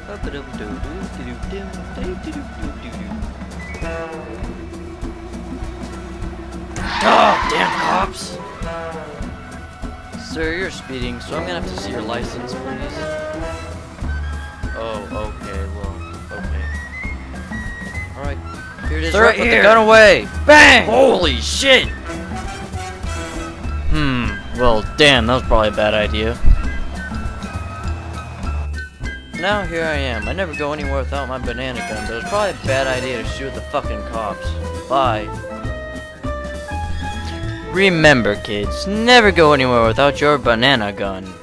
Oh, damn cops! Sir, you're speeding, so I'm gonna have to see your license, please. Oh, okay, well, okay. Alright, here it is. Sir, Right put here. the gun away! Bang! Holy shit! Well, damn, that was probably a bad idea. Now here I am. I never go anywhere without my banana gun, but it's probably a bad idea to shoot the fucking cops. Bye. Remember, kids, never go anywhere without your banana gun.